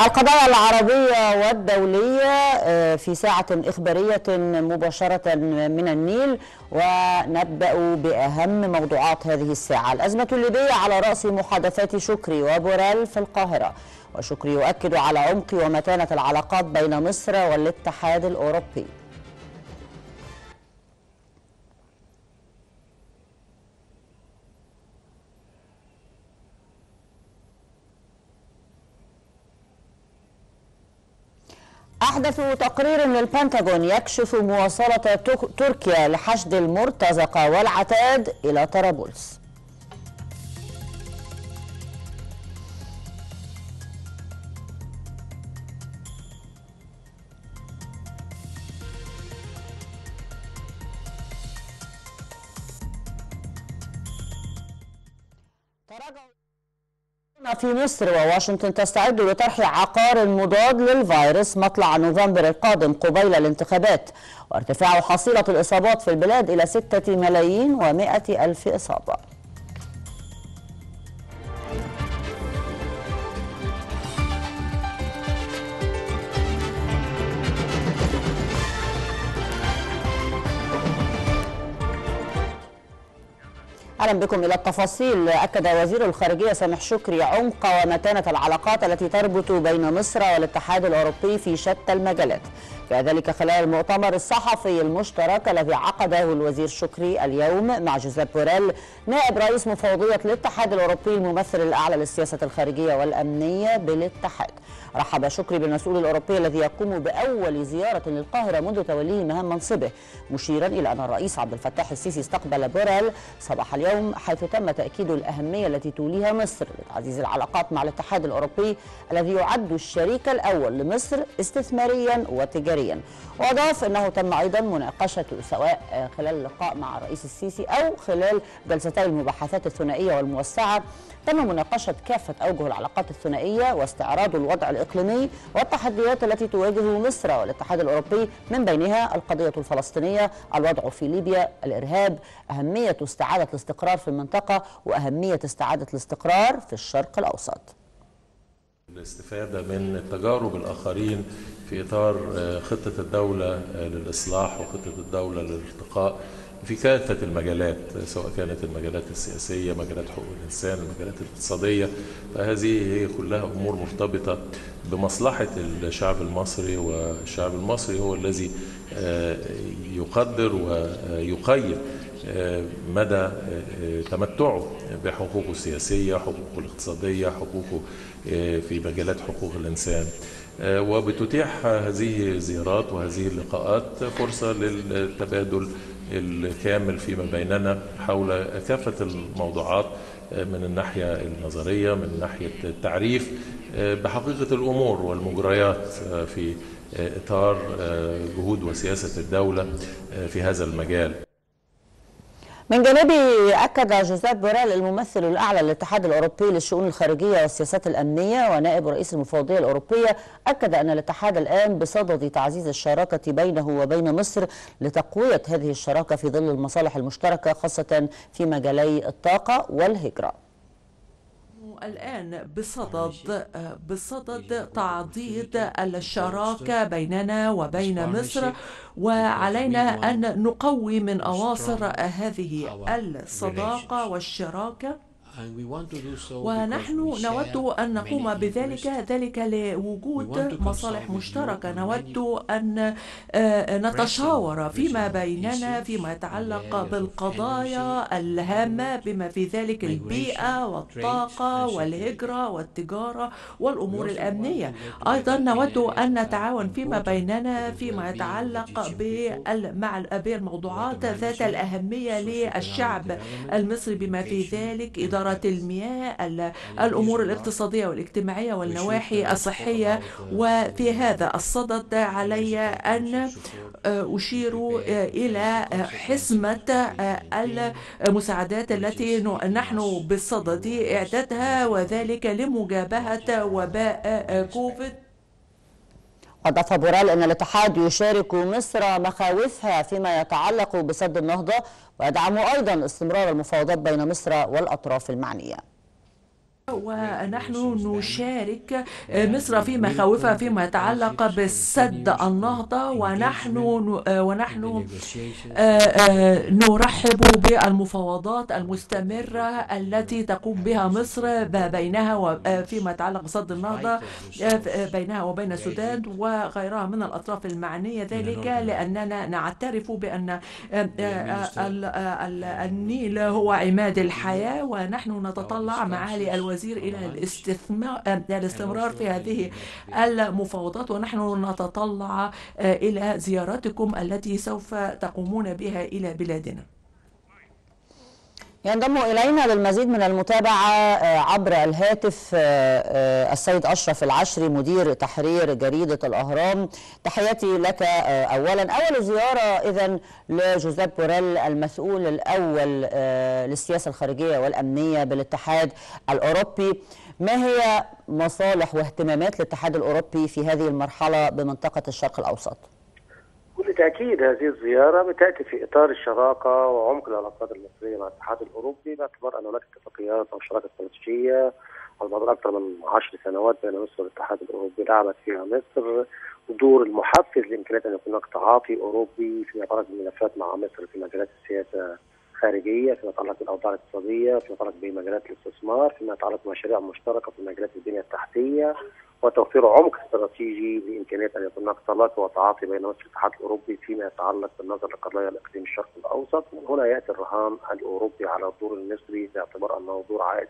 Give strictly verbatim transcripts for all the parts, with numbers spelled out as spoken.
القضايا العربية والدولية في ساعة إخبارية مباشرة من النيل، ونبدأ بأهم موضوعات هذه الساعة. الأزمة الليبية على رأس محادثات شكري وبوريل في القاهرة، وشكري يؤكد على عمق ومتانة العلاقات بين مصر والاتحاد الأوروبي. أحدث تقرير للبنتاغون يكشف مواصلة تركيا لحشد المرتزقة والعتاد إلى طرابلس. في مصر وواشنطن تستعد لطرح عقار مضاد للفيروس مطلع نوفمبر القادم قبيل الانتخابات، وارتفاع حصيلة الإصابات في البلاد إلى ستة ملايين ومائة ألف إصابة. أهلا بكم إلى التفاصيل. أكد وزير الخارجية سامح شكري عمق ومتانة العلاقات التي تربط بين مصر والاتحاد الأوروبي في شتى المجالات، وذلك خلال المؤتمر الصحفي المشترك الذي عقده الوزير شكري اليوم مع جوزيب بوريل نائب رئيس مفوضية الاتحاد الأوروبي الممثل الأعلى للسياسة الخارجية والأمنية بالاتحاد. رحب شكري بالمسؤول الأوروبي الذي يقوم بأول زيارة للقاهرة منذ توليه مهام منصبه، مشيرا إلى أن الرئيس عبد الفتاح السيسي استقبل بوريل صباح اليوم، حيث تم تأكيد الأهمية التي توليها مصر لتعزيز العلاقات مع الاتحاد الأوروبي الذي يعد الشريك الأول لمصر استثماريا وتجاريا. وأضاف أنه تم أيضا مناقشة سواء خلال اللقاء مع الرئيس السيسي أو خلال جلستي المباحثات الثنائية والموسعة، تم مناقشة كافة أوجه العلاقات الثنائية واستعراض الوضع الإقليمي والتحديات التي تواجه مصر والاتحاد الأوروبي، من بينها القضية الفلسطينية، الوضع في ليبيا، الإرهاب، أهمية استعادة الاستقرار في المنطقة، وأهمية استعادة الاستقرار في الشرق الأوسط. الاستفادة من تجارب الآخرين في إطار خطة الدولة للإصلاح وخطة الدولة للارتقاء في كافة المجالات، سواء كانت المجالات السياسية، مجالات حقوق الإنسان، المجالات الاقتصادية، فهذه هي كلها أمور مرتبطة بمصلحة الشعب المصري، والشعب المصري هو الذي يقدر ويقيم مدى تمتعه بحقوقه السياسية، حقوقه الاقتصادية، حقوقه في مجالات حقوق الإنسان. وبتتيح هذه الزيارات وهذه اللقاءات فرصة للتبادل الكامل فيما بيننا حول كافة الموضوعات، من الناحية النظرية، من ناحية التعريف بحقيقة الأمور والمجريات في إطار جهود وسياسة الدولة في هذا المجال. من جانبه أكد جوزيب بوريل الممثل الأعلى للاتحاد الأوروبي للشؤون الخارجية والسياسات الأمنية ونائب رئيس المفوضية الأوروبية، أكد أن الاتحاد الآن بصدد تعزيز الشراكة بينه وبين مصر لتقوية هذه الشراكة في ظل المصالح المشتركة، خاصة في مجالي الطاقة والهجرة. الآن بصدد بصدد تعضيد الشراكة بيننا وبين مصر، وعلينا أن نقوي من أواصر هذه الصداقة والشراكة، ونحن نود أن نقوم بذلك ذلك لوجود مصالح مشتركة. نود أن نتشاور فيما بيننا فيما يتعلق بالقضايا الهامة بما في ذلك البيئة والطاقة والهجرة والتجارة والأمور الأمنية. أيضا نود أن نتعاون فيما بيننا فيما يتعلق بالموضوعات ذات الأهمية للشعب المصري بما في ذلك إدارة المياه، الأمور الاقتصادية والاجتماعية والنواحي الصحية. وفي هذا الصدد علي أن أشير إلى حزمة المساعدات التي نحن بصدد إعدادها، وذلك لمجابهة وباء كوفيد. أضاف بوريل أن الاتحاد يشارك مصر مخاوفها فيما يتعلق بسد النهضة، ويدعم أيضا استمرار المفاوضات بين مصر والأطراف المعنية. ونحن نشارك مصر في مخاوفها فيما يتعلق بالسد النهضة، ونحن ونحن نرحب بالمفاوضات المستمرة التي تقوم بها مصر بينها فيما يتعلق بسد النهضة بينها وبين السودان وغيرها من الأطراف المعنية، ذلك لأننا نعترف بأن النيل هو عماد الحياة، ونحن نتطلع معالي الوزير إلى الاستثمار الاستمرار في هذه المفاوضات، ونحن نتطلع إلى زياراتكم التي سوف تقومون بها إلى بلادنا. ينضم إلينا للمزيد من المتابعة عبر الهاتف السيد أشرف العشري مدير تحرير جريدة الأهرام. تحياتي لك أولا. أول زيارة إذن لجوزيب بوريل المسؤول الأول للسياسة الخارجية والأمنية بالاتحاد الأوروبي، ما هي مصالح واهتمامات الاتحاد الأوروبي في هذه المرحلة بمنطقة الشرق الأوسط؟ بكل تأكيد هذه الزيارة بتأتي في إطار الشراكة وعمق العلاقات المصرية مع الاتحاد الأوروبي، باعتبار أن هناك اتفاقيات أو شراكة استراتيجية على مدار أكثر من عشر سنوات بين مصر والاتحاد الأوروبي، لعبت فيها مصر دور المحفز لإمكانية أن يكون هناك تعاطي أوروبي فيما يتعلق بالملفات مع مصر في مجالات السياسة الخارجية، فيما يتعلق بالأوضاع الاقتصادية، فيما يتعلق بمجالات الاستثمار، فيما يتعلق بمشاريع مشتركة في مجالات البنية التحتية، وتوفير عمق استراتيجي لإمكانية أن يكون هناك تلاقي وتعاطي بين مصر والاتحاد الأوروبي فيما يتعلق بالنظر لقضايا الإقليم الشرقي الأوسط. ومن هنا يأتي الرهان الأوروبي على الدور المصري باعتبار أنه دور عائد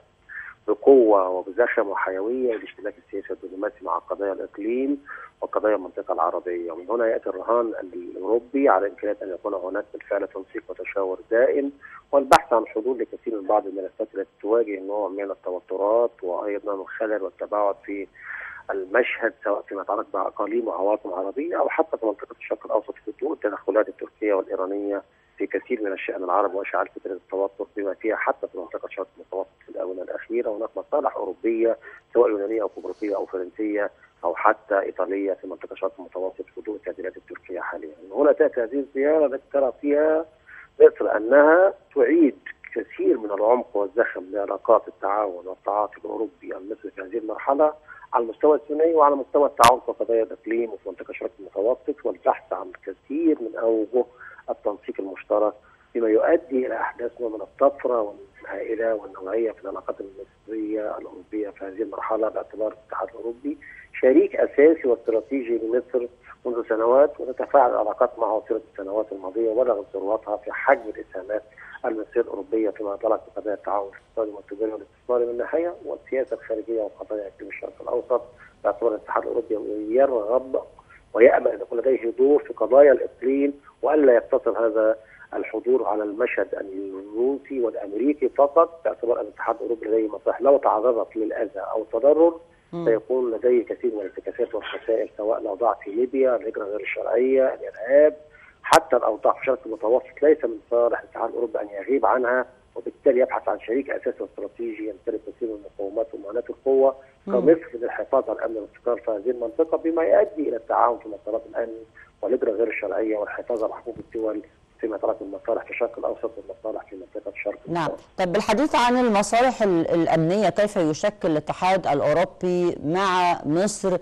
بقوة وبزخم وحيوية لاشتباك السياسي والدبلوماسي مع قضايا الإقليم وقضايا المنطقة العربية. ومن هنا يأتي الرهان الأوروبي على إمكانية أن يكون هناك بالفعل تنسيق وتشاور دائم والبحث عن حلول لكثير من بعض الملفات التي تواجه نوع من التوترات وأيضا الخلل والتباعد في المشهد، سواء فيما يتعلق بأقاليم وعواصم عربية أو حتى في منطقة الشرق الأوسط في ضوء التدخلات التركية والإيرانية في كثير من الشأن العربي وإشعال فترة التوتر بما فيها حتى في منطقة الشرق المتوسط في الآونة الأخيرة. هناك مصالح أوروبية سواء يونانية أو قبرصية أو فرنسية أو حتى إيطالية في منطقة الشرق المتوسط في ضوء التهديدات التركية حاليا. هنا تأتي هذه الزيارة التي ترى فيها مصر أنها تعيد كثير من العمق والزخم لعلاقات التعاون والتعاطي الأوروبي المصري في هذه المرحلة على المستوى الثنائي وعلى مستوى التعاون في قضايا الإقليم وفي منطقة الشرق المتوسط، والبحث عن الكثير من أوجه التنسيق المشترك بما يؤدي إلى أحداث نوع من الطفرة والهائلة والنوعية في العلاقات المصرية الأوروبية في هذه المرحلة، باعتبار الاتحاد الأوروبي شريك أساسي واستراتيجي لمصر منذ سنوات، وتتفاعل العلاقات معه طيلة السنوات الماضية وبلغت ذروتها في حجم الإسهامات المصرية الأوروبية فيما يتعلق بقضايا التعاون الاقتصادي والتجاري والاستثماري من ناحية، والسياسة الخارجية وقضايا إقليم الشرق الأوسط، باعتبار الاتحاد الأوروبي يرغب ويأمل أن يكون لديه دور في قضايا الإقليم وألا يقتصر هذا الحضور على المشهد الروسي والأمريكي فقط، باعتبار أن الاتحاد الأوروبي لديه مصالح لو تعرضت للأذى أو التضرر سيكون لديه كثير من الانتكاسات والخسائر، سواء الأوضاع في ليبيا، الهجرة غير الشرعية، الإرهاب، حتى الأوضاع في الشرق المتوسط ليس من صالح الاتحاد الأوروبي أن يغيب عنها، وبالتالي يبحث عن شريك أساسي واستراتيجي يمتلك كثير من المقومات ومعاناة القوة كمصر للحفاظ على الأمن والاستقرار في هذه المنطقة، بما يؤدي إلى التعاون في مسارات الأمن والهجرة غير الشرعية والحفاظ على حقوق الدول فيما يتعلق بالمصالح في الشرق الأوسط والمصالح في منطقة الشرق نعم. طب بالحديث عن المصالح الأمنية، كيف يشكل الاتحاد الأوروبي مع مصر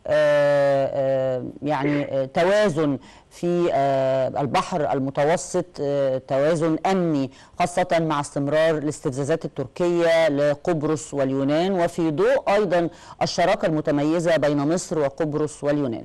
آآ آآ يعني توازن في البحر المتوسط، توازن أمني خاصة مع استمرار الاستفزازات التركية لقبرص واليونان، وفي ضوء أيضا الشراكة المتميزة بين مصر وقبرص واليونان؟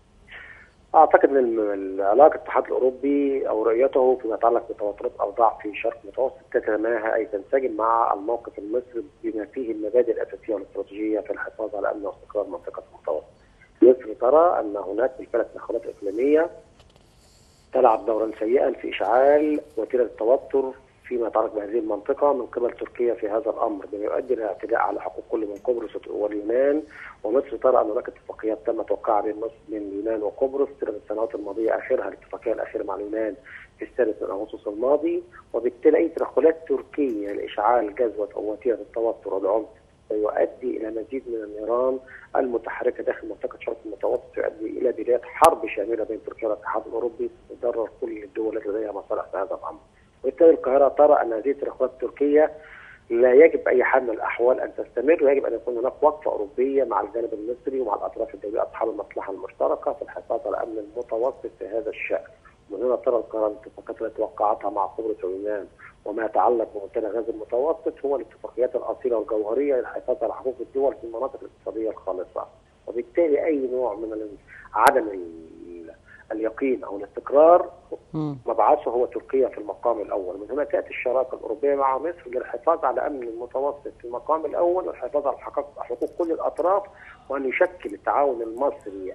اعتقد ان علاقه الاتحاد الاوروبي او رؤيته فيما يتعلق بتوترات الاوضاع في الشرق المتوسط تتماهى اي تنسجم مع الموقف المصري بما فيه المبادئ الاساسيه والاستراتيجيه في الحفاظ على امن واستقرار منطقه المتوسط. مصر ترى ان هناك بالفعل تدخلات اقليميه تلعب دورا سيئا في اشعال وتيره التوتر فيما يتعلق بهذه المنطقه من قبل تركيا في هذا الامر، بما يؤدي الى اعتداء على حقوق كل من قبرص واليونان. ومصر ترى ان هناك اتفاقيات تم توقيعها بين مصر من اليونان وقبرص طيله السنوات الماضيه، اخرها الاتفاقيه الاخيره مع اليونان في الثالث من اغسطس الماضي، وبالتالي اي تدخلات تركيه لاشعال جذوه او وتيره التوتر والعنف سيؤدي الى مزيد من النيران المتحركه داخل منطقه الشرق المتوسط، يؤدي الى بدايه حرب شامله بين تركيا والاتحاد الاوروبي تضرر كل الدول التي لديها مصالح في هذا الامر. وبالتالي القاهره ترى ان هذه التدخلات التركيه لا يجب أي حال من الأحوال أن تستمر، ويجب أن يكون هناك وقفة أوروبية مع الجانب المصري ومع الأطراف الدولية أصحاب المصلحة المشتركة في الحفاظ على الأمن المتوسط في هذا الشأن. ومن هنا ترى القرار الاتفاقات التي وقعتها مع قبرص واليونان وما يتعلق بمنتدى غاز المتوسط هو الاتفاقيات الأصيلة والجوهرية للحفاظ على حقوق الدول في المناطق الاقتصادية الخالصة. وبالتالي أي نوع من عدم اليقين أو الاستقرار مبعثه هو تركيا في المقام الأول. من هنا تأتي الشراكة الأوروبية مع مصر للحفاظ على أمن المتوسط في المقام الأول والحفاظ على حقوق كل الأطراف، وأن يشكل التعاون المصري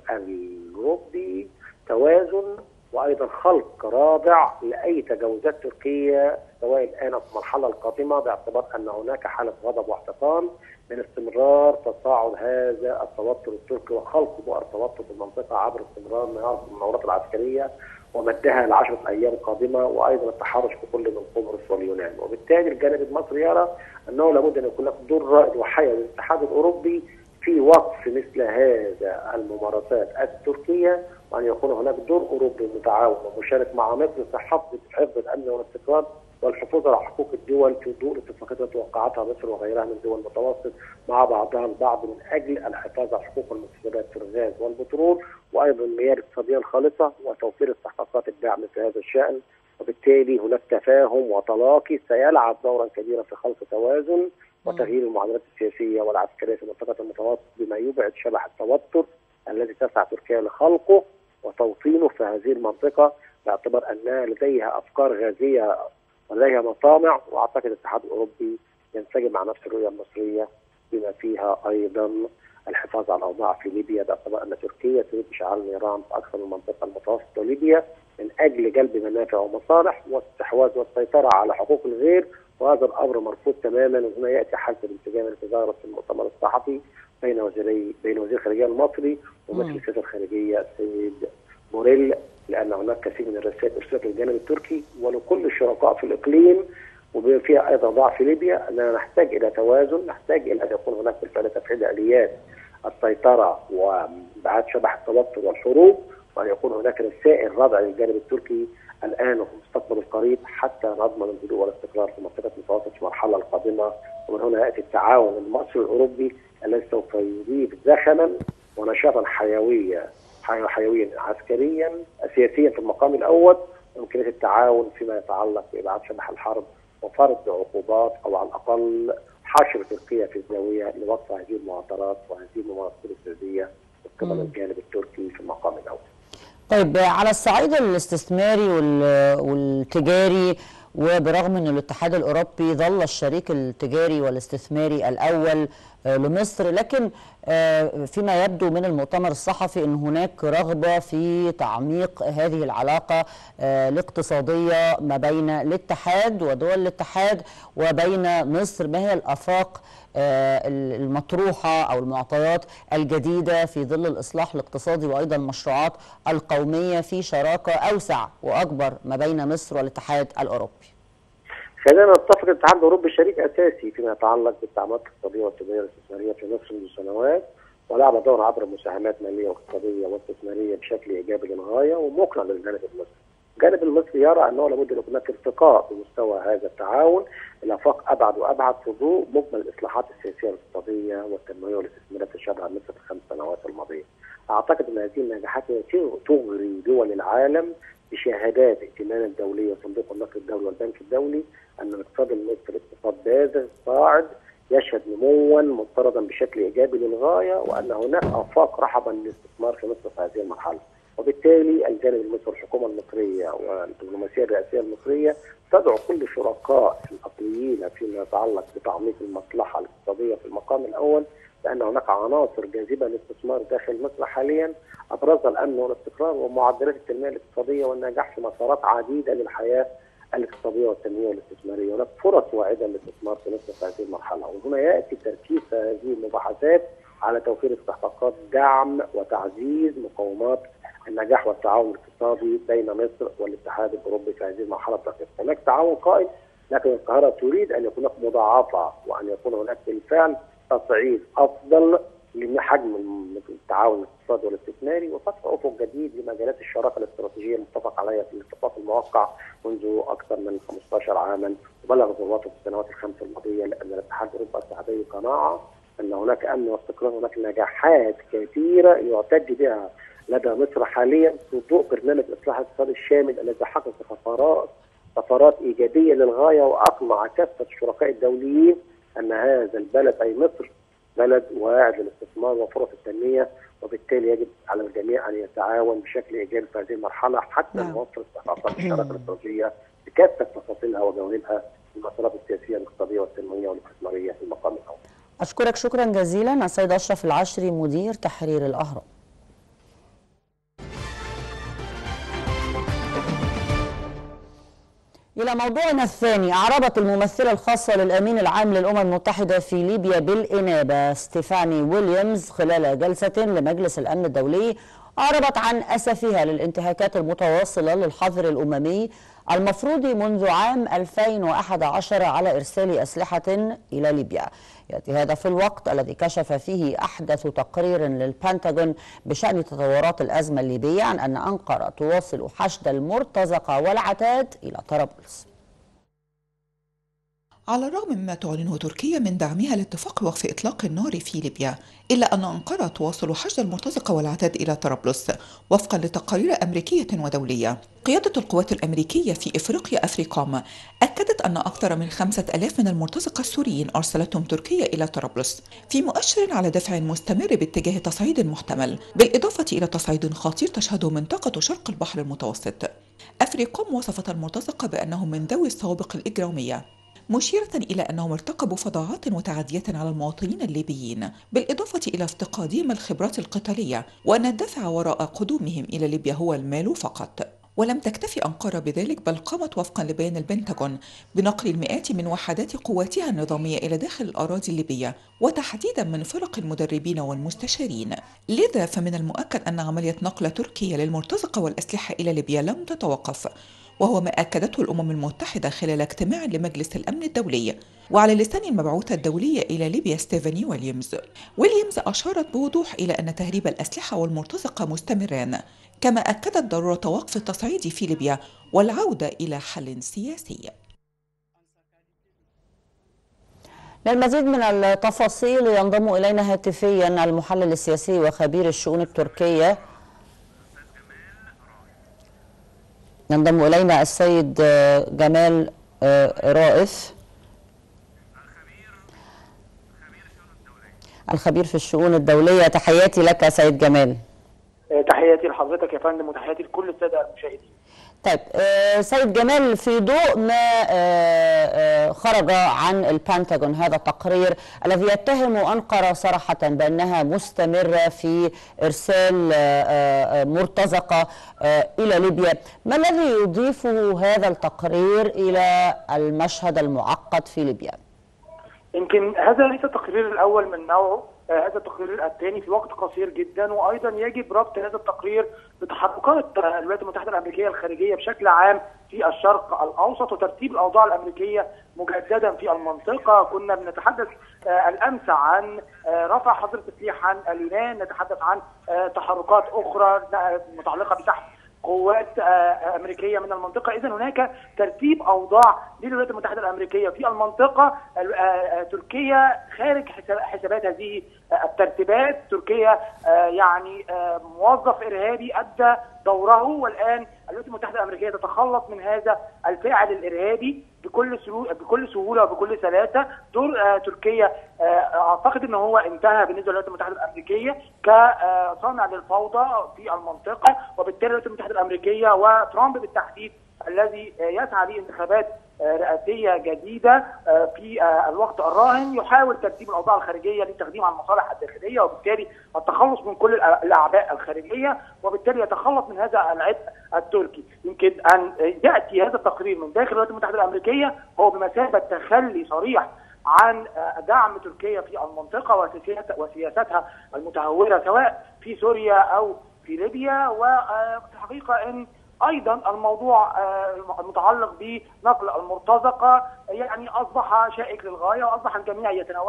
الأوروبي توازن وأيضا خلق رادع لأي تجاوزات تركيا سواء الآن أو في المرحلة القادمة، باعتبار أن هناك حالة غضب واحتقان من استمرار تصاعد هذا التوتر التركي وخلق بؤر توتر في المنطقة عبر استمرار المناورات العسكرية ومدها لعشرة أيام قادمة، وأيضا التحرش بكل من قبرص واليونان. وبالتالي الجانب المصري يرى أنه لابد أن يكون هناك دور رائد وحيوي للاتحاد الأوروبي في وقف مثل هذا الممارسات التركية، وأن يكون هناك دور أوروبي متعاون ومشارك مع مصر في حفظ حفظ الأمن والاستقرار والحفاظ على حقوق الدول في ضوء الاتفاقيات التي وقعتها مصر وغيرها من دول المتوسط مع بعضها البعض من أجل الحفاظ على حقوق المكتسبات في الغاز والبترول وأيضا المياه الاقتصادية الخالصة وتوفير استحقاقات الدعم في هذا الشأن. وبالتالي هناك تفاهم وتلاقي سيلعب دورا كبيرا في خلق توازن وتغيير المعادلات السياسية والعسكرية في منطقة المتوسط بما يبعد شبح التوتر الذي تسعى تركيا لخلقه وتوطينه في هذه المنطقة، باعتبار أنها لديها أفكار غازية ولديها مطامع. وأعتقد الاتحاد الأوروبي ينسجم مع نفس الرؤية المصرية بما فيها أيضا الحفاظ على الأوضاع في ليبيا، باعتبار أن تركيا تريد إشعال النيران في أكثر من منطقة المتوسط وليبيا من أجل جلب منافع ومصالح واستحواذ والسيطرة على حقوق الغير، وهذا الأمر مرفوض تماما. وهنا يأتي حالة الانسجام التي ظهرت في المؤتمر الصحفي بين وزيري بين وزير الخارجية المصري ومثل السياسة الخارجية السيد بوريل، لأن هناك كثير من الرسائل أرسلت للجانب التركي ولكل الشركاء في الإقليم وبما فيها أيضا ضعف ليبيا أننا نحتاج إلى توازن، نحتاج إلى أن يكون هناك بالفعل تفعيل آليات السيطرة وابعاد شبح التوتر والحروب، وأن يكون هناك رسائل ردع للجانب التركي الآن وفي المستقبل القريب حتى نضمن الهدوء والاستقرار في منطقة المتوسط في المرحلة القادمة. ومن هنا يأتي التعاون المصري الأوروبي الذي سوف يضيف زخما ونشاطا حيويا حيويا عسكريا سياسيا في المقام الأول، وإمكانية التعاون فيما يتعلق بإبعاد شبح الحرب وفرض عقوبات أو على الأقل حشر تركيا في الزاوية لوقف هذه المعطلات وهذه الممارسات الاستفزازية من قبل الجانب التركي في المقام الأول. طيب، على الصعيد الاستثماري والتجاري، وبرغم أن الاتحاد الأوروبي ظل الشريك التجاري والاستثماري الأول لمصر، لكن فيما يبدو من المؤتمر الصحفي أن هناك رغبة في تعميق هذه العلاقة الاقتصادية ما بين الاتحاد ودول الاتحاد وبين مصر. ما هي الآفاق المطروحة أو المعطيات الجديدة في ظل الإصلاح الاقتصادي وأيضا المشروعات القومية في شراكة أوسع وأكبر ما بين مصر والاتحاد الأوروبي؟ خلينا نتفق الاتحاد الاوروبي شريك اساسي فيما يتعلق بالتعاملات الاقتصاديه والتجاريه والاستثماريه في مصر منذ سنوات، ولعب دور عبر مساهمات ماليه واقتصاديه واستثماريه بشكل ايجابي للغايه ومقنع للجانب المصري. الجانب المصري يرى انه لابد ان يكون هناك ارتقاء بمستوى هذا التعاون الى افاق ابعد وابعد في ضوء مجمل الاصلاحات السياسيه والاقتصاديه والتنمويه والاستثمارات اللي شهدها مصر في الخمس سنوات الماضيه. اعتقد ان هذه النجاحات تغري دول العالم بشهادات ائتمان الدوليه وصندوق النقد الدولي والبنك الدولي ان الاقتصاد المصري اقتصاد بازغ صاعد يشهد نموا مضطردا بشكل ايجابي للغايه، وان هناك افاق رحبا للاستثمار في مصر في هذه المرحله. وبالتالي الجانب المصري والحكومه المصريه والدبلوماسيه الرئاسيه المصريه تدعو كل الشركاء الاصليين فيما يتعلق بتعميق المصلحه الاقتصاديه في المقام الاول، لان هناك عناصر جاذبه للاستثمار داخل مصر حاليا ابرزها الامن والاستقرار ومعدلات التنميه الاقتصاديه والنجاح في مسارات عديده للحياه الاقتصاديه والتنميه والاستثماريه. هناك فرص واعده للاستثمار في مصر في هذه المرحله، وهنا ياتي تركيز هذه المباحثات على توفير استحقاقات دعم وتعزيز مقومات النجاح والتعاون الاقتصادي بين مصر والاتحاد الاوروبي في هذه المرحله الدقيقه. هناك تعاون قائم، لكن القاهره تريد ان يكون هناك مضاعفه وان يكون هناك بالفعل تصعيد افضل لحجم التعاون الاقتصادي والاستثماري وفتح افق جديد لمجالات الشراكه الاستراتيجيه المتفق عليها في الاتفاق الموقع منذ اكثر من خمستاشر عاما، وبلغ ذروته في السنوات الخمس الماضيه، لان الاتحاد الاوروبي اتحادي قناعه ان هناك امن واستقرار، هناك نجاحات كثيره يعتد بها لدى مصر حاليا في ضوء برنامج الاصلاح الاقتصادي الشامل الذي حقق طفرات طفرات ايجابيه للغايه، واقنع كافه الشركاء الدوليين ان هذا البلد اي مصر بلد واعد للاستثمار وفرص التنميه، وبالتالي يجب على الجميع ان يتعاون بشكل ايجابي في هذه المرحله حتى نوصل استحقاقات الشراكه الاستراتيجيه بكافه تفاصيلها وجوانبها في المسارات السياسيه الاقتصاديه والتنمويه والاستثماريه في المقام الاول. اشكرك شكرا جزيلا السيد اشرف العشري مدير تحرير الاهرام. إلى موضوعنا الثاني، أعربت الممثلة الخاصة للأمين العام للأمم المتحدة في ليبيا بالإنابة ستيفاني ويليامز خلال جلسة لمجلس الأمن الدولي، أعربت عن أسفها للانتهاكات المتواصلة للحظر الأممي المفروض منذ عام ألفين وأحد عشر على إرسال أسلحة إلى ليبيا. يأتي هذا في الوقت الذي كشف فيه أحدث تقرير للبنتاغون بشأن تطورات الأزمة الليبية عن أن أنقرة تواصل حشد المرتزقة والعتاد إلى طرابلس. على الرغم مما تعلنه تركيا من دعمها لاتفاق وقف إطلاق النار في ليبيا، إلا أن أنقرة تواصل حشد المرتزقة والعتاد إلى طرابلس وفقا لتقارير أمريكية ودولية. قيادة القوات الأمريكية في إفريقيا أفريكوم أكدت أن أكثر من خمسة ألاف من المرتزقة السوريين أرسلتهم تركيا إلى طرابلس، في مؤشر على دفع مستمر باتجاه تصعيد محتمل، بالإضافة إلى تصعيد خطير تشهده منطقة شرق البحر المتوسط. أفريكوم وصفت المرتزقة بأنهم من ذوي السوابق الإجرامية، مشيرة إلى أنهم ارتكبوا فظاعات متعدية على المواطنين الليبيين، بالإضافة إلى افتقادهم الخبرات القتالية، وأن الدافع وراء قدومهم إلى ليبيا هو المال فقط. ولم تكتفي أنقرة بذلك، بل قامت وفقا لبيان البنتاغون بنقل المئات من وحدات قواتها النظامية إلى داخل الأراضي الليبية، وتحديدا من فرق المدربين والمستشارين. لذا فمن المؤكد أن عملية نقل تركيا للمرتزقة والأسلحة إلى ليبيا لم تتوقف، وهو ما أكدته الأمم المتحدة خلال اجتماع لمجلس الأمن الدولي، وعلى لسان المبعوثة الدولية إلى ليبيا ستيفاني ويليامز. ويليامز أشارت بوضوح إلى أن تهريب الأسلحة والمرتزقة مستمران، كما أكدت ضرورة وقف التصعيد في ليبيا والعودة إلى حل سياسي. للمزيد من التفاصيل ينضم إلينا هاتفيا المحلل السياسي وخبير الشؤون التركية، ينضم إلينا السيد جمال رائف الخبير في الشؤون الدولية. تحياتي لك سيد جمال. تحياتي لحضرتك يا فندم، وتحياتي لكل السادة المشاهدين. طيب سيد جمال، في ضوء ما خرج عن البنتاغون هذا التقرير الذي يتهم أنقرة صراحة بأنها مستمرة في إرسال مرتزقة إلى ليبيا، ما الذي يضيفه هذا التقرير إلى المشهد المعقد في ليبيا؟ يمكن هذا ليس التقرير الأول من نوعه، هذا التقرير الثاني في وقت قصير جدا، وايضا يجب ربط هذا التقرير بتحركات الولايات المتحده الامريكيه الخارجيه بشكل عام في الشرق الاوسط وترتيب الاوضاع الامريكيه مجددا في المنطقه. كنا بنتحدث الامس عن رفع حظر التسليح عن اليونان، نتحدث عن تحركات اخرى متعلقه بسحب قوات امريكيه من المنطقه. اذا هناك ترتيب اوضاع للولايات المتحده الامريكيه في المنطقه. تركيا خارج حسابات هذه الترتيبات. تركيا يعني موظف ارهابي ادى دوره، والان الولايات المتحده الامريكيه تتخلص من هذا الفاعل الارهابي بكل بكل سهوله وبكل سلاسه. دور تركيا اعتقد ان هو انتهى بالنسبه للولايات المتحده الامريكيه كصانع للفوضى في المنطقه، وبالتالي الولايات المتحده الامريكيه وترامب بالتحديد الذي يسعى لانتخابات رئاسيه جديده في الوقت الراهن يحاول ترتيب الاوضاع الخارجيه للتقديم على المصالح الداخليه، وبالتالي التخلص من كل الاعباء الخارجيه، وبالتالي يتخلص من هذا العبء التركي. يمكن ان ياتي هذا التقرير من داخل الولايات المتحده الامريكيه هو بمثابه تخلي صريح عن دعم تركيا في المنطقه وسياستها المتهوره سواء في سوريا او في ليبيا. وفي الحقيقه ان ايضا الموضوع المتعلق بنقل المرتزقه يعني اصبح شائك للغايه، واصبح الجميع يتناوله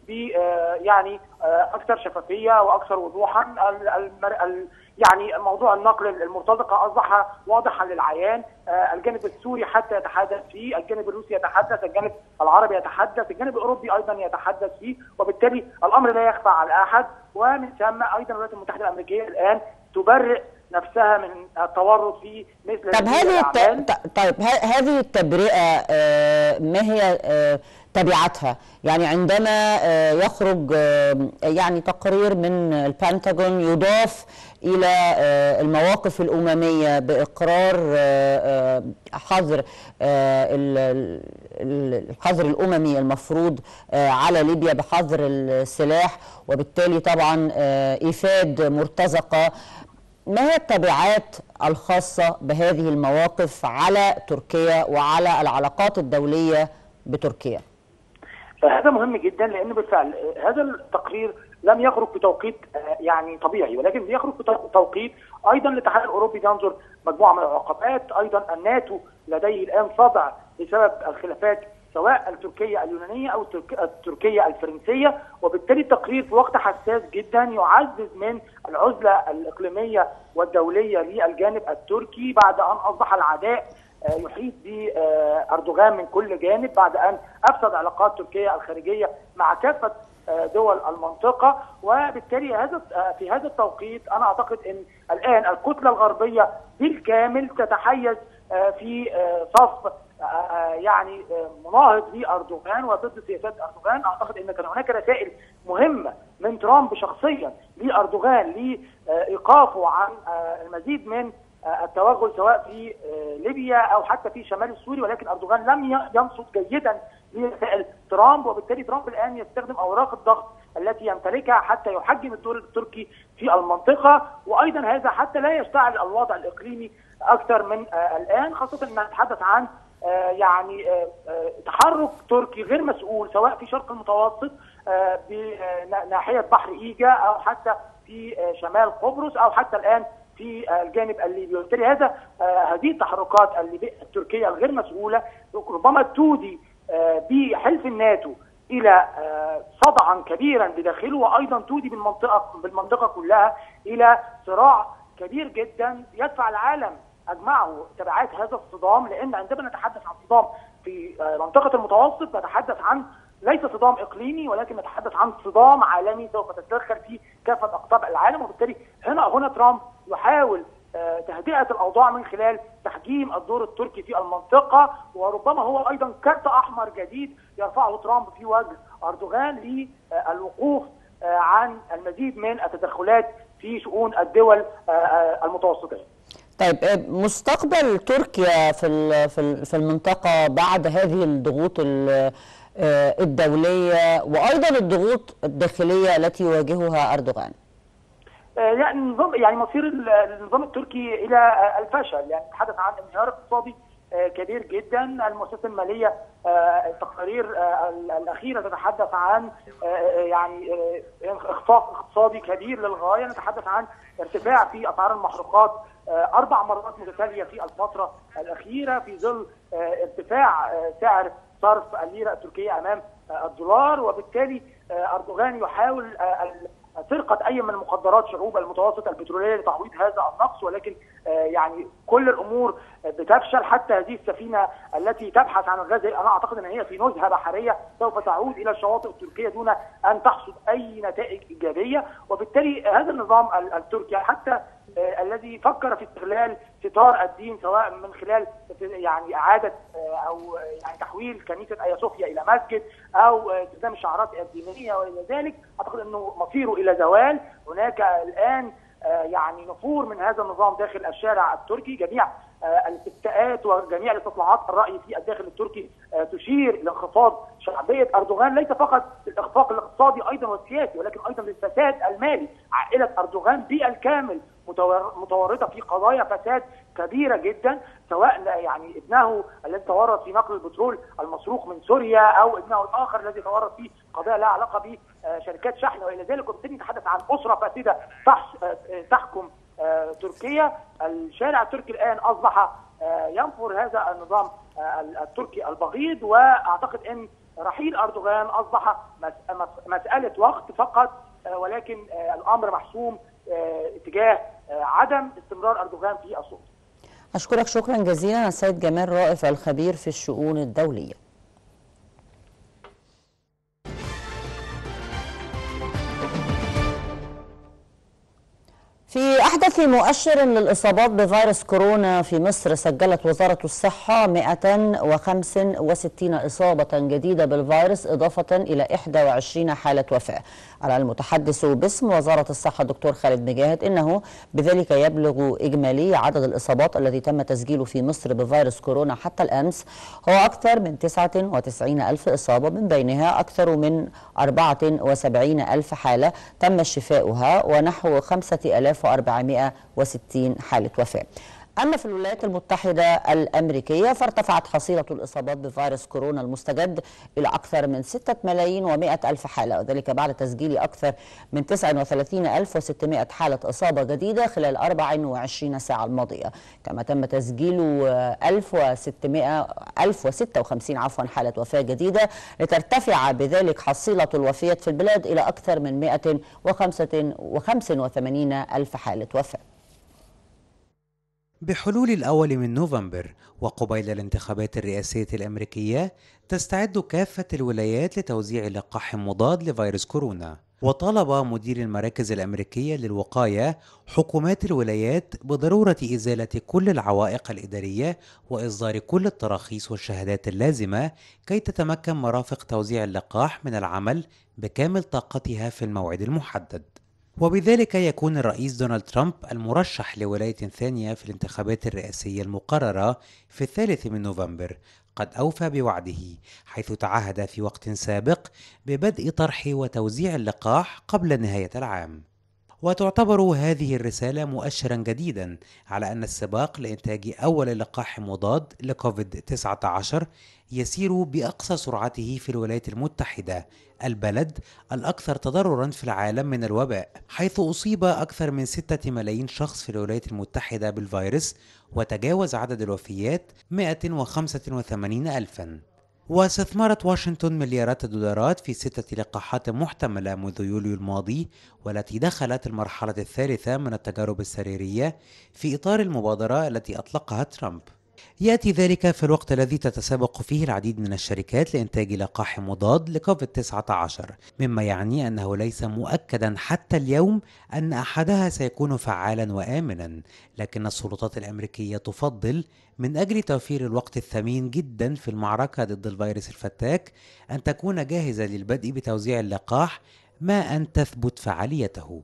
ب يعني اكثر شفافيه واكثر وضوحا. يعني موضوع النقل المرتزقه اصبح واضحا للعيان، الجانب السوري حتى يتحدث فيه، الجانب الروسي يتحدث، الجانب العربي يتحدث، الجانب الاوروبي ايضا يتحدث فيه، وبالتالي الامر لا يخفى على احد. ومن ثم ايضا الولايات المتحده الامريكيه الان تبرئ نفسها من التورط في مثل طب هذه الت... طيب هذه التبرئه ما هي تبعاتها؟ يعني عندما يخرج يعني تقرير من البنتاغون يضاف إلى المواقف الأممية بإقرار حظر الحظر الأممي المفروض على ليبيا بحظر السلاح، وبالتالي طبعا إيفاد مرتزقة، ما هي التبعات الخاصة بهذه المواقف على تركيا وعلى العلاقات الدولية بتركيا؟ هذا مهم جدا، لأن بالفعل هذا التقرير لم يخرج في توقيت يعني طبيعي، ولكن بيخرج في توقيت ايضا الاتحاد الاوروبي بينظر مجموعه من العقبات، ايضا الناتو لديه الان صدع بسبب الخلافات سواء التركيه اليونانيه او التركيه الفرنسيه، وبالتالي التقرير في وقت حساس جدا يعزز من العزله الاقليميه والدوليه للجانب التركي بعد ان اصبح العداء يحيط باردوغان من كل جانب، بعد ان افسد علاقات تركيا الخارجيه مع كافه دول المنطقه. وبالتالي هذا في هذا التوقيت انا اعتقد ان الان الكتله الغربيه بالكامل تتحيز في صف يعني مناهض لاردوغان وضد سياسات اردوغان. اعتقد ان كان هناك رسائل مهمه من ترامب شخصيا لاردوغان لايقافه عن المزيد من التوغل سواء في ليبيا او حتى في شمال السوري، ولكن اردوغان لم ينصت جيدا لرسائل ترامب، وبالتالي ترامب الان يستخدم اوراق الضغط التي يمتلكها حتى يحجم الدور التركي في المنطقه، وايضا هذا حتى لا يشتعل الوضع الاقليمي اكثر من الان، خاصه ان نتحدث عن يعني تحرك تركي غير مسؤول سواء في شرق المتوسط بناحيه بحر ايجا او حتى في شمال قبرص او حتى الان في الجانب الليبي. وبالتالي هذا هذه التحركات التركيه الغير مسؤوله ربما تودي بحلف الناتو الى صدعا كبيرا بداخله، وايضا تودي بالمنطقه بالمنطقه كلها الى صراع كبير جدا يدفع العالم اجمعه تبعات هذا الصدام. لان عندما نتحدث عن صدام في منطقه المتوسط نتحدث عن ليس صدام اقليمي، ولكن نتحدث عن صدام عالمي سوف تتدخل في كافه اقطاب العالم. وبالتالي هنا هنا ترامب يحاول تهدئه الاوضاع من خلال تحجيم الدور التركي في المنطقه، وربما هو ايضا كارت احمر جديد يرفعه ترامب في وجه اردوغان للوقوف عن المزيد من التدخلات في شؤون الدول المتوسطه. طيب مستقبل تركيا في في المنطقه بعد هذه الضغوط الدوليه وايضا الضغوط الداخليه التي يواجهها اردوغان؟ يعني نظام يعني مصير النظام التركي الى الفشل، يعني نتحدث عن انهيار اقتصادي كبير جدا. المؤسسات الماليه التقارير الاخيره تتحدث عن يعني اخفاق اقتصادي كبير للغايه، نتحدث عن ارتفاع في اسعار المحروقات اربع مرات متتاليه في الفتره الاخيره في ظل ارتفاع سعر صرف الليره التركيه امام الدولار. وبالتالي اردوغان يحاول سرقه اي من مقدرات شعوب المتوسط البتروليه لتعويض هذا النقص، ولكن يعني كل الامور بتفشل. حتى هذه السفينه التي تبحث عن الغاز انا اعتقد ان هي في نزهه بحريه سوف تعود الى الشواطئ التركيه دون ان تحصد اي نتائج ايجابيه. وبالتالي هذا النظام التركي حتى الذي فكر في استغلال ستار الدين سواء من خلال يعني اعاده او يعني تحويل كنيسه ايا صوفيا الى مسجد او استخدام الشعارات الدينيه والى ذلك، اعتقد انه مصيره الى زوال. هناك الان يعني نفور من هذا النظام داخل الشارع التركي، جميع الاستفتاءات وجميع الاستطلاعات الراي في الداخل التركي تشير لانخفاض شعبيه اردوغان، ليس فقط للاخفاق الاقتصادي ايضا والسياسي ولكن ايضا للفساد المالي. عائله اردوغان بالكامل متورطه في قضايا فساد كبيره جدا، سواء يعني ابنه الذي تورط في نقل البترول المسروق من سوريا او ابنه الاخر الذي تورط في قضايا لها علاقه بشركات شحن والى ذلك. وبالتالي نتحدث عن اسره فاسده تحكم تركيا. الشارع التركي الان اصبح ينفر هذا النظام التركي البغيض، واعتقد ان رحيل أردوغان أصبح مسألة وقت فقط، ولكن الأمر محسوم اتجاه عدم استمرار أردوغان في السلطة. أشكرك شكرا جزيلا السيد جمال رائف الخبير في الشؤون الدولية. في أحدث مؤشر للإصابات بفيروس كورونا في مصر، سجلت وزارة الصحة مئة وخمسة وستين إصابة جديدة بالفيروس، إضافة إلى إحدى وعشرين حالة وفاة. على المتحدث باسم وزارة الصحة دكتور خالد مجاهد إنه بذلك يبلغ إجمالي عدد الإصابات الذي تم تسجيله في مصر بفيروس كورونا حتى الأمس هو أكثر من تسعة وتسعين ألف إصابة، من بينها أكثر من أربعة وسبعين ألف حالة تم شفاؤها ونحو خمسة آلاف وأربعمائة وستين حالة وفاة. أما في الولايات المتحدة الأمريكية فارتفعت حصيلة الإصابات بفيروس كورونا المستجد إلى أكثر من ستة ملايين ومائة ألف حالة، وذلك بعد تسجيل أكثر من تسعة وثلاثين ألف وستمائة حالة إصابة جديدة خلال أربع وعشرين ساعة الماضية، كما تم تسجيل ألف وستة وخمسين عفوا حالة وفاة جديدة، لترتفع بذلك حصيلة الوفيات في البلاد إلى أكثر من مائة وخمسة وثمانين ألف حالة وفاة. بحلول الأول من نوفمبر وقبيل الانتخابات الرئاسية الأمريكية، تستعد كافة الولايات لتوزيع لقاح مضاد لفيروس كورونا. وطالب مدير المراكز الأمريكية للوقاية حكومات الولايات بضرورة إزالة كل العوائق الإدارية وإصدار كل التراخيص والشهادات اللازمة كي تتمكن مرافق توزيع اللقاح من العمل بكامل طاقتها في الموعد المحدد. وبذلك يكون الرئيس دونالد ترامب المرشح لولاية ثانية في الانتخابات الرئاسية المقررة في الثالث من نوفمبر قد أوفى بوعده، حيث تعهد في وقت سابق ببدء طرح وتوزيع اللقاح قبل نهاية العام. وتعتبر هذه الرسالة مؤشرا جديدا على أن السباق لإنتاج أول لقاح مضاد لكوفيد تسعة عشر يسير بأقصى سرعته في الولايات المتحدة، البلد الأكثر تضررا في العالم من الوباء، حيث أصيب أكثر من ستة ملايين شخص في الولايات المتحدة بالفيروس، وتجاوز عدد الوفيات مئة وخمسة وثمانين ألفا. واستثمرت واشنطن مليارات الدولارات في ستة لقاحات محتملة منذ يوليو الماضي، والتي دخلت المرحلة الثالثة من التجارب السريرية في إطار المبادرة التي أطلقها ترامب. يأتي ذلك في الوقت الذي تتسابق فيه العديد من الشركات لإنتاج لقاح مضاد لكوفيد تسعة عشر، مما يعني أنه ليس مؤكدا حتى اليوم أن أحدها سيكون فعالا وآمنا، لكن السلطات الأمريكية تفضل من أجل توفير الوقت الثمين جدا في المعركة ضد الفيروس الفتاك أن تكون جاهزة للبدء بتوزيع اللقاح ما أن تثبت فعاليته.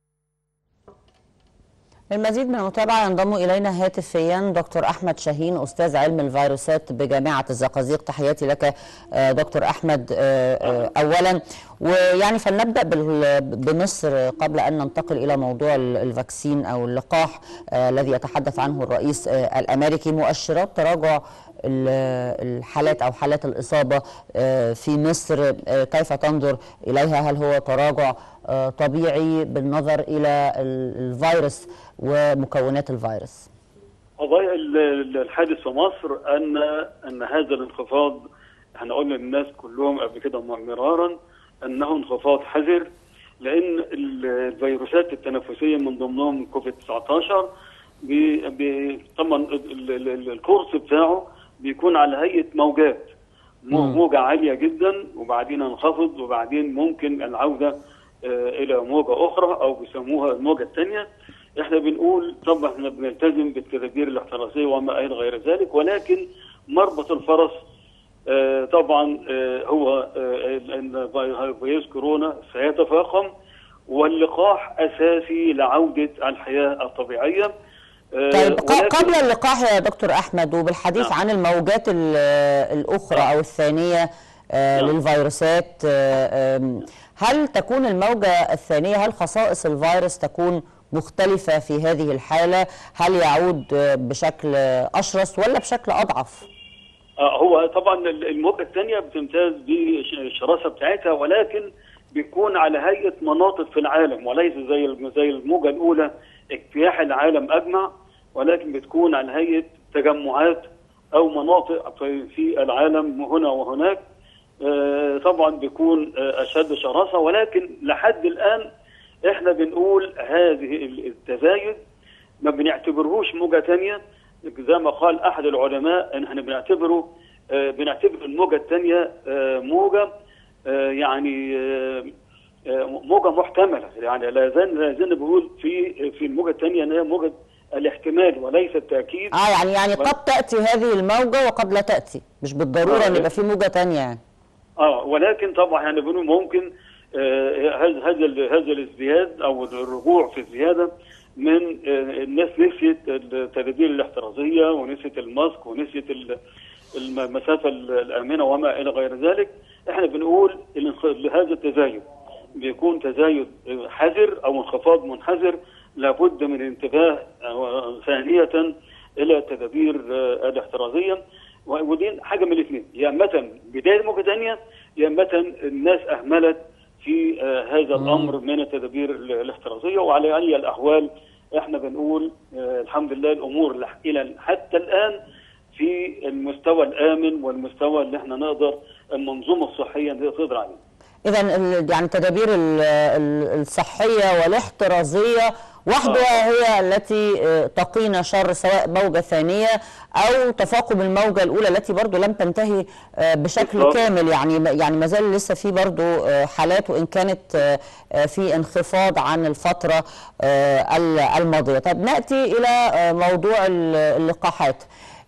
للمزيد من المتابعة ينضم إلينا هاتفيا دكتور أحمد شاهين، أستاذ علم الفيروسات بجامعة الزقازيق. تحياتي لك دكتور أحمد أولا، ويعني فلنبدأ بمصر قبل أن ننتقل إلى موضوع الفاكسين أو اللقاح الذي يتحدث عنه الرئيس الأمريكي. مؤشرات تراجع الحالات أو حالات الإصابة في مصر كيف تنظر إليها؟ هل هو تراجع طبيعي بالنظر إلى الفيروس ومكونات الفيروس؟ قضايا الحادث في مصر أن أن هذا الانخفاض، احنا قلنا للناس كلهم قبل كده مرارا أنه انخفاض حذر، لأن الفيروسات التنفسية من ضمنهم كوفيد تسعة عشر طبعا الكورس بتاعه بيكون على هيئة موجات، موجة عالية جدا وبعدين انخفض وبعدين ممكن العودة الى موجة اخرى او بيسموها الموجة الثانية. احنا بنقول طبعا احنا بنلتزم بالتدابير الاحترازية وما الى غير ذلك، ولكن مربط الفرس طبعا هو ان فيروس كورونا سيتفاقم، واللقاح اساسي لعودة الحياة الطبيعية. طيب قبل اللقاح يا دكتور أحمد، وبالحديث نعم. عن الموجات الأخرى نعم. أو الثانية نعم. للفيروسات، هل تكون الموجة الثانية، هل خصائص الفيروس تكون مختلفة في هذه الحالة؟ هل يعود بشكل أشرس ولا بشكل أضعف؟ هو طبعا الموجة الثانية بتمتاز بالشراسة بتاعتها، ولكن بيكون على هيئة مناطق في العالم وليس زي زي الموجة الأولى اجتياح العالم أجمع، ولكن بتكون على هيئة تجمعات أو مناطق في العالم هنا وهناك. طبعا بيكون اشد شراسه، ولكن لحد الان احنا بنقول هذه التزايد ما بنعتبرهوش موجه ثانيه، زي ما قال احد العلماء ان احنا بنعتبره بنعتبر الموجه الثانيه موجه يعني موجه محتمله، يعني لا زال لا زال بقول في في الموجه الثانيه ان هي موجه الاحتمال وليس التاكيد. اه يعني يعني قد تاتي هذه الموجه وقد لا تاتي، مش بالضروره ان آه يبقى في موجه ثانيه يعني. اه ولكن طبعا يعني بنقول ممكن هذا هذا هذا الازدياد او الرجوع في الزياده من آه الناس نسيت التدابير الاحترازيه ونسيت الماسك ونسيت المسافه الامنه وما الى غير ذلك. احنا بنقول ان هذا التزايد بيكون تزايد حذر او انخفاض منحذر، لابد من الانتباه ثانيه الى التدابير الاحترازيه، ودي حاجه من الاثنين، يا اما بدايه موجه ثانيه يا اما الناس اهملت في هذا الامر من التدابير الاحترازيه. وعلى اي الاحوال احنا بنقول الحمد لله الامور الى حتى الان في المستوى الامن والمستوى اللي احنا نقدر المنظومه الصحيه تقدر عليه. اذا يعني التدابير الصحيه والاحترازيه وحدها هي التي تقينا شر سواء موجه ثانيه او تفاقم الموجه الاولى التي برضو لم تنتهي بشكل بالضبط. كامل، يعني يعني ما زال لسه في برضو حالات وان كانت في انخفاض عن الفتره الماضيه. طب ناتي الى موضوع اللقاحات.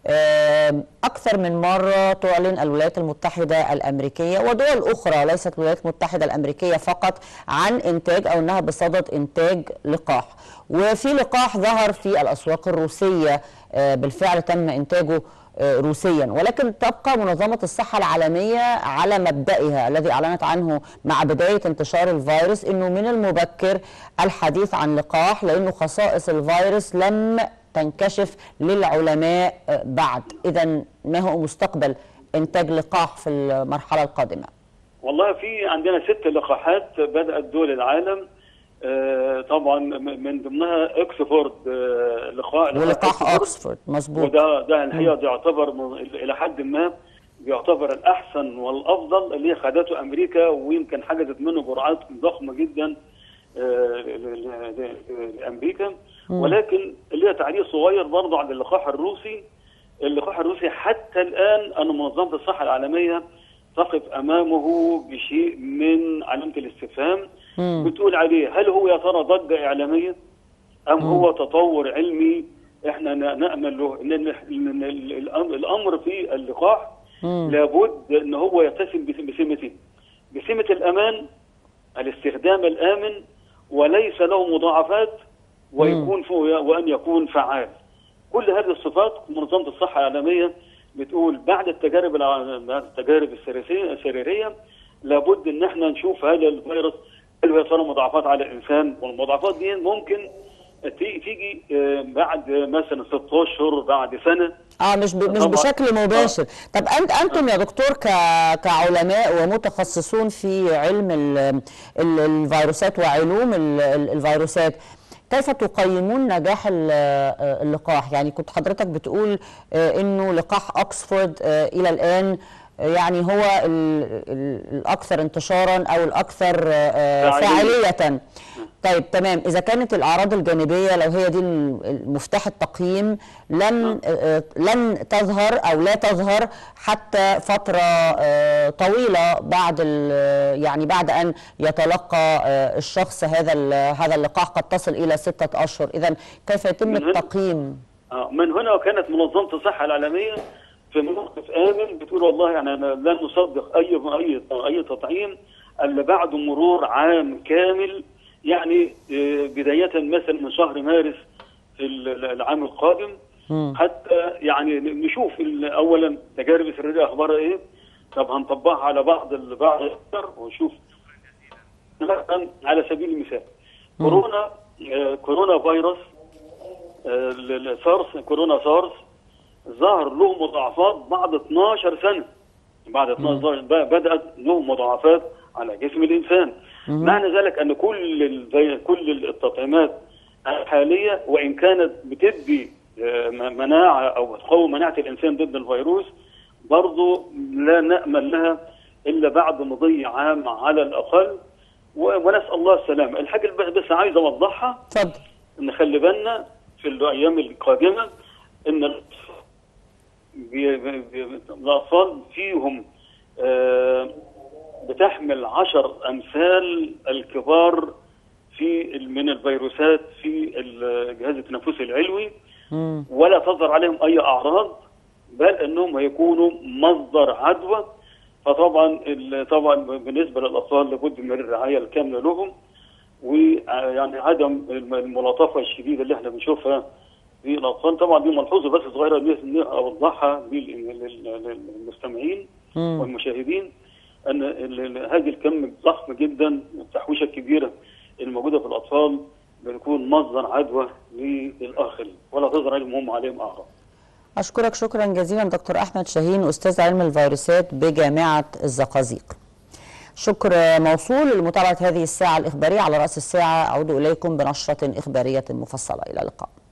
أكثر من مرة تعلن الولايات المتحدة الأمريكية ودول أخرى ليست الولايات المتحدة الأمريكية فقط عن إنتاج أو أنها بصدد إنتاج لقاح، وفي لقاح ظهر في الأسواق الروسية بالفعل تم إنتاجه روسيا، ولكن تبقى منظمة الصحة العالمية على مبدئها الذي أعلنت عنه مع بداية انتشار الفيروس أنه من المبكر الحديث عن لقاح لأنه خصائص الفيروس لم تنكشف للعلماء بعد. إذا ما هو مستقبل إنتاج لقاح في المرحلة القادمة؟ والله في عندنا ست لقاحات بدأت دول العالم، آه طبعا من ضمنها اكسفورد آه لقاح ولقاح اوكسفورد مظبوط، وده ده الحقيقه يعتبر الى حد ما بيعتبر الاحسن والافضل اللي خدته امريكا، ويمكن حجزت منه جرعات ضخمه جدا آه لامريكا. ولكن اللي هي تعليق صغير برضه على اللقاح الروسي. اللقاح الروسي حتى الان ان منظمه الصحه العالميه تقف امامه بشيء من علامه الاستفهام، مم. بتقول عليه هل هو يا ترى ضجه اعلاميه ام مم. هو تطور علمي احنا نامل له. ان الامر في اللقاح مم. لابد ان هو يتسم بسمتين، بسمه الامان، الاستخدام الامن وليس له مضاعفات، ويكون وان يكون فعال. كل هذه الصفات منظمه الصحه العالميه بتقول بعد التجارب بعد التجارب السريريه لابد ان احنا نشوف هذا الفيروس هل هو يصير مضاعفات على الانسان، والمضاعفات دي ممكن تيجي بعد مثلا ستة اشهر بعد سنه. اه مش ب... مش بشكل مباشر. آه. طب انت انتم يا دكتور ك... كعلماء ومتخصصون في علم ال... ال... الفيروسات وعلوم ال... الفيروسات، كيف تقيمون نجاح اللقاح؟ يعني كنت حضرتك بتقول انه لقاح اوكسفورد الى الان يعني هو الاكثر انتشارا او الاكثر فاعلية. طيب تمام، اذا كانت الاعراض الجانبيه لو هي دي المفتاح التقييم لن لن تظهر او لا تظهر حتى فتره طويله بعد يعني بعد ان يتلقى الشخص هذا هذا اللقاح قد تصل الى ستة اشهر، اذا كيف يتم التقييم؟ من هنا كانت منظمه الصحه العالميه في موقف امن بتقول والله يعني لن نصدق اي اي اي تطعيم الا بعد مرور عام كامل، يعني بدايه مثلا من شهر مارس في العام القادم، م. حتى يعني نشوف اولا التجارب السريريه اخبارها ايه، طب هنطبقها على بعض بعض اكثر ونشوف. مثلا على سبيل المثال م. كورونا آه كورونا فيروس آه سارس كورونا سارس ظهر له مضاعفات بعد اثناشر سنه، بعد اثناشر بدات له مضاعفات على جسم الانسان. مم. معنى ذلك ان كل كل التطعيمات الحاليه وان كانت بتدي مناعه او بتقوي مناعه الانسان ضد الفيروس، برضه لا نامل لها الا بعد مضي عام على الاقل، ونسال الله السلامه. الحاجه اللي بس عايز اوضحها اتفضل. نخلي بالنا في الايام القادمه ان الاطفال فيهم آه بتحمل عشر امثال الكبار في من الفيروسات في الجهاز التنفسي العلوي، مم. ولا تظهر عليهم اي اعراض، بل انهم هيكونوا مصدر عدوى. فطبعا طبعا بالنسبه للاطفال لابد من الرعايه الكامله لهم، ويعني عدم الملاطفه الشديده اللي احنا بنشوفها في الاطفال. طبعا دي ملحوظه بس صغيره اللي اوضحها للمستمعين والمشاهدين، ان هذه الكم الضخم جدا التحويشه الكبيره الموجوده في الاطفال بتكون مصدر عدوى للاخرين ولا تظهر عليهم هم عليهم اعراض. أشكرك شكرا جزيلا دكتور أحمد شاهين، أستاذ علم الفيروسات بجامعة الزقازيق. شكر موصول لمتابعة هذه الساعة الإخبارية. على رأس الساعة أعود إليكم بنشرة إخبارية مفصلة. إلى اللقاء.